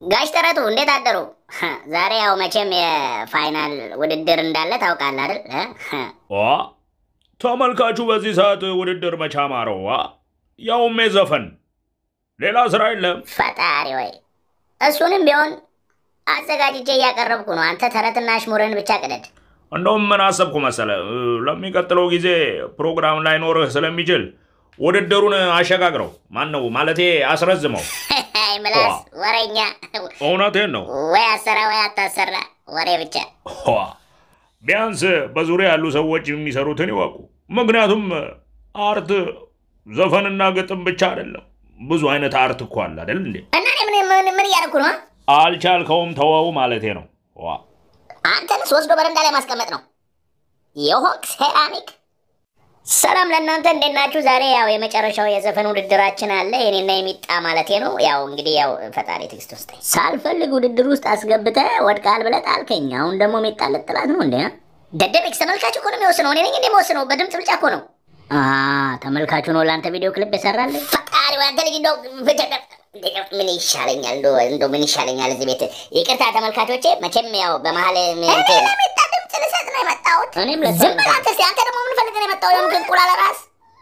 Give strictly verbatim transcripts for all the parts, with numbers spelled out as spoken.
ጋሽ ተረቱ እንዴት አደሩ? ዛሬ ያው መቼም የፋይናል ውድድር እንዳለ ታውቃለህ አይደል? ዋ ተመልካቹ በዚህ ሰዓት ውድድር መቻማረው ዋ ያውም የዘፈን ሌላ ስራ የለም። ፈጣሪ ወይ እሱንም ቢሆን አዘጋጅቼ እያቀረብኩ ነው። አንተ ተረትና አሽሙረን ብቻ ቅደድ። እንደውም ምን አሰብኩ መሰለህ? ለሚቀጥለው ጊዜ ፕሮግራም ላይ ኖርህ ስለሚችል ውድድሩን አሸጋግረው ማነው ማለቴ አስረዝመው። አይ ምላስ ወሬኛ እውነቴን ነው። ወይ አሰራ ወይ አታሰራ ወሬ ብቻ። ቢያንስ በዙሪያ ያሉ ሰዎች የሚሰሩትን ይወቁ። ምክንያቱም አርት ዘፈንና ግጥም ብቻ አይደለም፣ ብዙ አይነት አርት እኮ አለ አይደል እንዴ? እና ምን ምን ምን ያርኩ ነው? አልቻልከውም ተወው ማለቴ ነው። ዋ አንተን ሶስት በረንዳ ላይ ማስቀመጥ ነው የሆንክ ሴራሚክ። ሰላም ለእናንተ እንዴት ናችሁ? ዛሬ ያው የመጨረሻው የዘፈን ውድድራችን አለ የኔና የሚጣ ማለቴ ነው። ያው እንግዲህ ያው ፈጣሪ ትግስት ውስጥ ሳልፈልግ ውድድር ውስጥ አስገብተህ ወድቃል ብለህ ጣልከኝ። አሁን ደግሞ የሚጣ ልጥላት ነው እንዴ? ደደቤክስ ተመልካቹ እኮ ነው የሚወስነው። እኔ ነኝ እንዴ የምወስነው? በድምጽ ብልጫ እኮ ነው። አሃ ተመልካቹ ነው ለአንተ ቪዲዮ ክሊፕ የሰራልህ። ፈጣሪ ወይ አንተ ልጅ እንደው ምን ይሻለኛል እንደው እንደው ምን ይሻለኛል እዚህ ቤት። ይቅርታ ተመልካቾቼ፣ መቼም ያው በመሀል ምን የሚጣ ድምጽ ልሰጥ ነው የመጣሁት። እኔም ለዝም ብለህ አንተ አንተ ደግሞ ምን ፈልገህ ነው የመጣው? የምን እንቁላል ራስ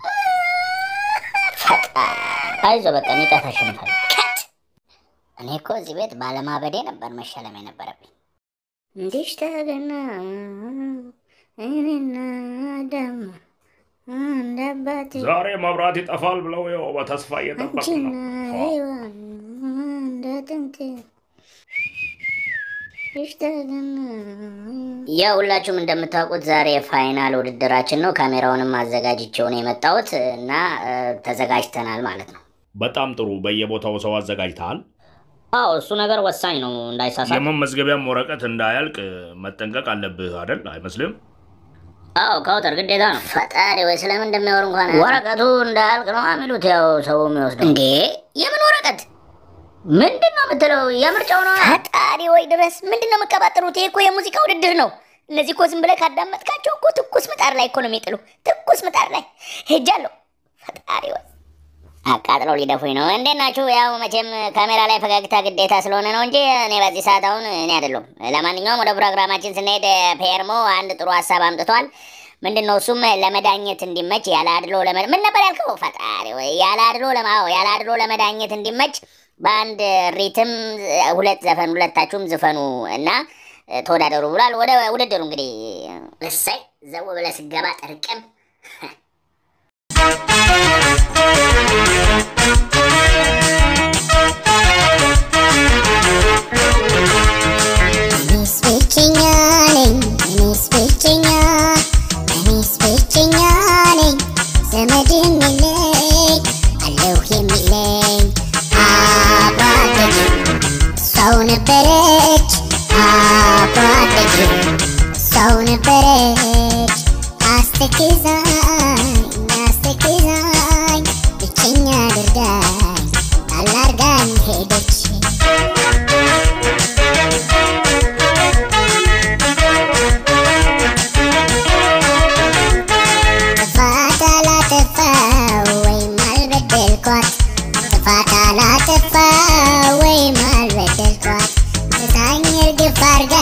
ፈጣሪ አይዞህ በቃ የሚጣ ታሸንፋል። እኔ እኮ እዚህ ቤት ባለማበዴ ነበር መሸለም የነበረብኝ። እንዲሽ ተገና እኔና ደም እንደበት ዛሬ መብራት ይጠፋል ብለው ያው በተስፋ እየጠበቁ ነው። እንደጥንት ያው ሁላችሁም እንደምታውቁት ዛሬ ፋይናል ውድድራችን ነው። ካሜራውንም አዘጋጅቼው ነው የመጣሁት እና ተዘጋጅተናል ማለት ነው። በጣም ጥሩ። በየቦታው ሰው አዘጋጅተሃል? አዎ እሱ ነገር ወሳኝ ነው እንዳይሳሳት። የመመዝገቢያም ወረቀት እንዳያልቅ መጠንቀቅ አለብህ አይደል? አይመስልም? አዎ ካውተር ግዴታ ነው። ፈጣሪ ወይ ስለምን እንደሚያወሩ እንኳን ወረቀቱ እንዳያልቅ ነው የሚሉት። ያው ሰው የሚወስደው እንዴ? የምን ወረቀት ምንድነው የምትለው? የምርጫው ነው። ፈጣሪ ወይ ድረስ ምንድነው የምትቀባጥሩት? ይሄ እኮ የሙዚቃ ውድድር ነው። እነዚህ እኮ ዝም ብለህ ካዳመጥካቸው እኮ ትኩስ ምጣድ ላይ እኮ ነው የሚጥሉ። ትኩስ ምጣድ ላይ ሄጃለሁ። ፈጣሪ ወይ አቃጥለው ሊደፉኝ ነው። እንዴት ናችሁ? ያው መቼም ካሜራ ላይ ፈገግታ ግዴታ ስለሆነ ነው እንጂ እኔ በዚህ ሰዓት አሁን እኔ አይደለሁም። ለማንኛውም ወደ ፕሮግራማችን ስንሄድ ፔርሞ አንድ ጥሩ ሀሳብ አምጥቷል። ምንድነው እሱም? ለመዳኘት እንዲመች ያለ አድሎ ለመ ምን ነበር ያልከው? ፈጣሪ ወይ ያለ አድሎ ለማው ያለ አድሎ ለመዳኘት እንዲመች በአንድ ሪትም ሁለት ዘፈን ሁለታችሁም ዝፈኑ እና ተወዳደሩ ብሏል። ወደ ውድድሩ እንግዲህ እሰይ ዘው ብለህ ስገባ ጥርቅም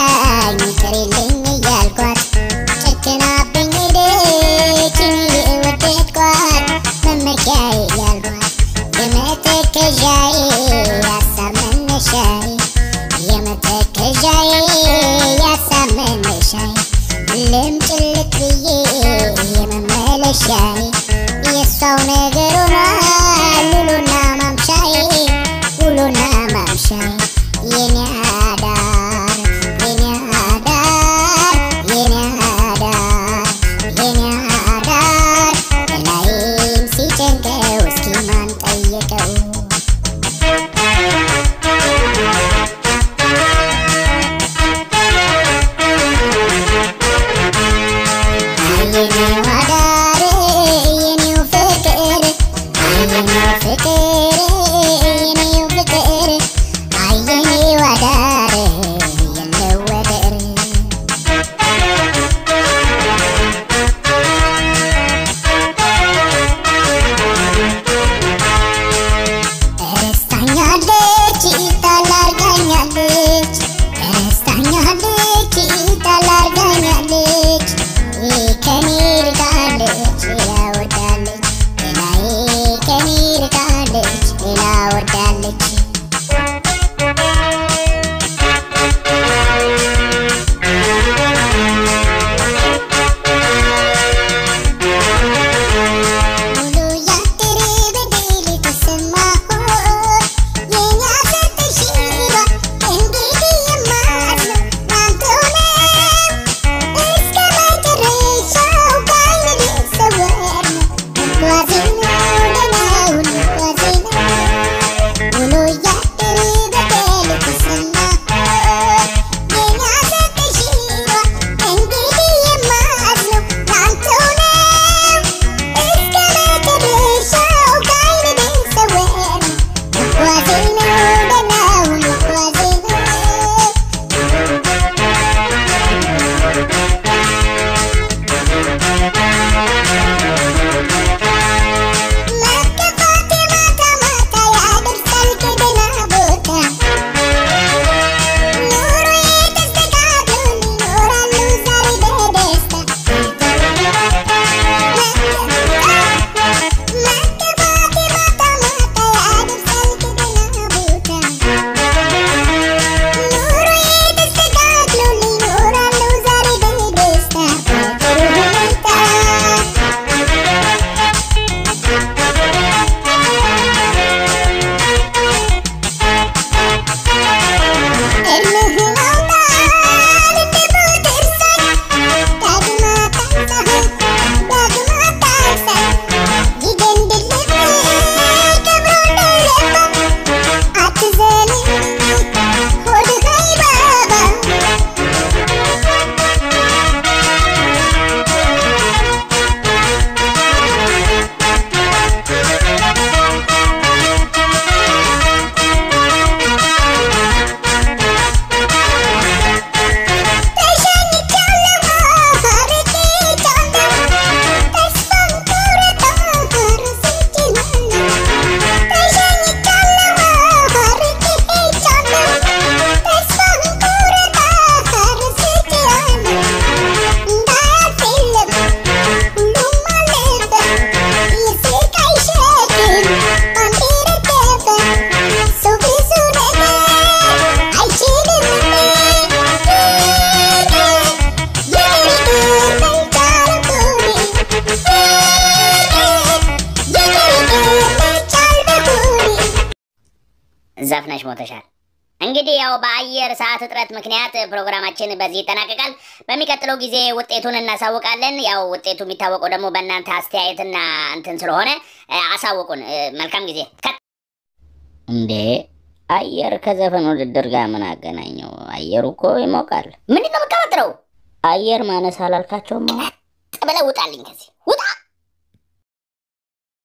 Can I bring it in? ነሽ ሞተሻል። እንግዲህ ያው በአየር ሰዓት እጥረት ምክንያት ፕሮግራማችን በዚህ ይጠናቀቃል። በሚቀጥለው ጊዜ ውጤቱን እናሳውቃለን። ያው ውጤቱ የሚታወቀው ደግሞ በእናንተ አስተያየትና እንትን ስለሆነ አሳውቁን። መልካም ጊዜ። እንዴ አየር ከዘፈን ውድድር ጋር ምን አገናኘው? አየሩ እኮ ይሞቃል። ምንድን ነው የምትቀባጥረው? አየር ማነስ አላልካቸውም? ጥብለህ ውጣልኝ ከዚህ ውጣ።